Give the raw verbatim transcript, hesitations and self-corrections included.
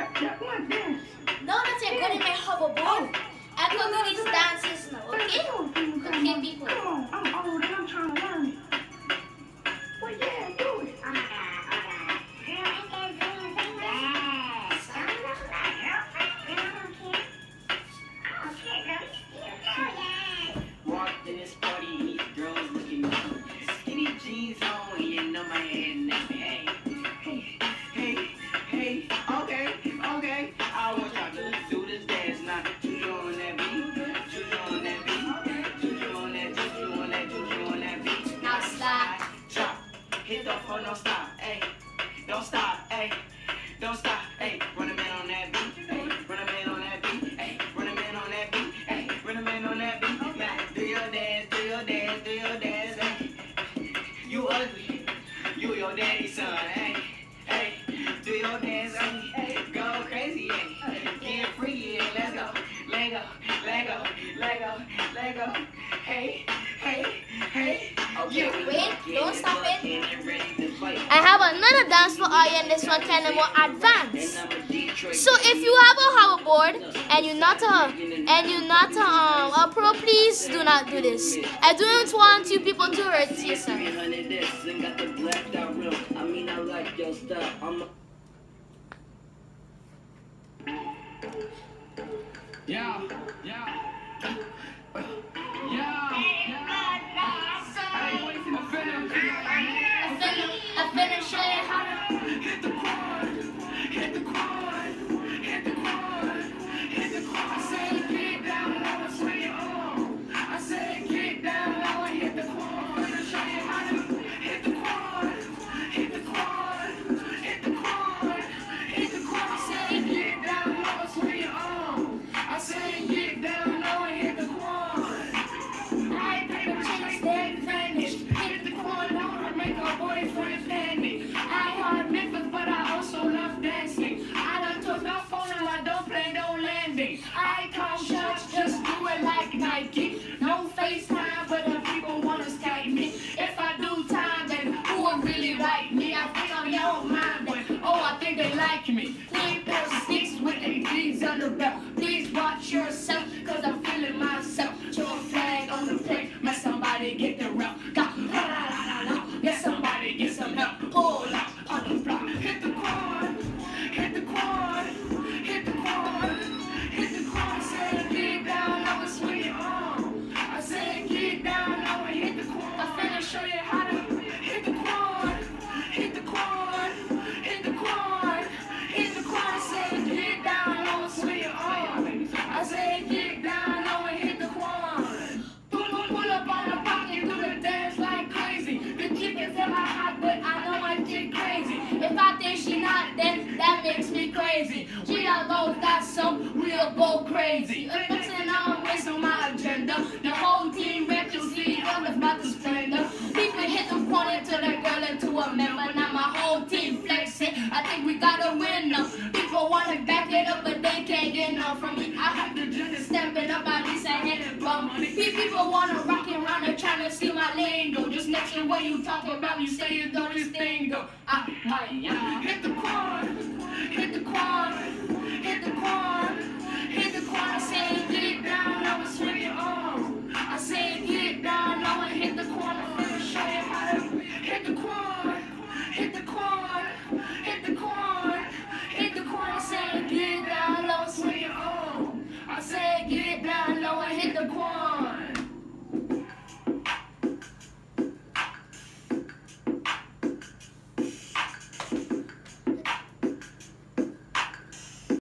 No, that's it. Go to my hoverboard. I go do these dances now, okay? Okay, people. I'm old and I'm trying to learn it. Well, yeah, do it. Walked in this party, these girls looking good. Skinny jeans on, you know my head. Hey, hey, hey, hey, okay, okay. I want y'all to do this dance now. Juju on that beat, juju on that beat, juju on that, juju on that, juju on that beat. Now slide, drop, hit the floor, don't stop, hey, don't stop, hey, don't stop, hey. Run a man on that beat, hey, run a man on that beat, hey, run a man on that beat, hey, run a man on that beat. Now do your dance, do your dance, do your dance, hey. You ugly, you your daddy's son, hey, hey. Do your dance, hey, go crazy, hey. Get free, yeah, let's go, let go, let go, let go, let go, hey, hey, hey. okay, wait, don't stop it. I have another dance for all you, and this one kind of more advanced. So if you have a hoverboard and you're not a and you're not a, um, a pro, please do not do this. I don't want you people to hurt yourself. I mean, I like your stuff. I'm yeah, yeah. I finish showing how to Hit the quad, hit the quad, hit the quad, hit the quad. I say get down low and swing it on. I say get down low and hit the quad. I'm gonna show you how to hit the quad, hit the quad, hit the quad, hit the quad. I say get down low and swing it on. I say get down low and hit the quad. I paper chase that vanish. Hit the quad on to make a boyfriend panic. I want Memphis, but I also love dancing. I done took my phone and I don't play no landing. I call shots, just do it like Nike. No FaceTime, but the people wanna Skype me. If I do time, then who would really like me? I think I'm your mind, but oh, I think they like me. Three pair of sticks with A Ds on the belt. Please watch yourself, cause I'm feeling myself. Throw a flag on the plate, let somebody get the rep. Got la la la la la, let somebody get some help. Pull out on the block, hit the quad, hit the quad, hit the quad, hit the quad. I said get down low and swing it on. I said get down low and hit the quad. I'm finna show you how to hit the quad, hit the quad, hit the quad, hit the quad. I said get down low and swing it on. I said get down low and hit the quad. Pull, pull, pull up on the pocket, do the dance like crazy. The chick is in my hot, but I know I get crazy. If I think she not, then that makes me crazy. She alone got some real go crazy. Listen, I'm wasting my agenda. The whole team ready to see I'm about to splendor. People hit the corner to that girl into a member. Now my whole team flexing. I think we got a winner. People wanna back it up, but they can't get enough from me. I have to just step it up, at least I hit it bum. People wanna rock it around and trying to see my lingo. Just next to what you talking about, you say you know this thing go. I, I, yeah. Hit the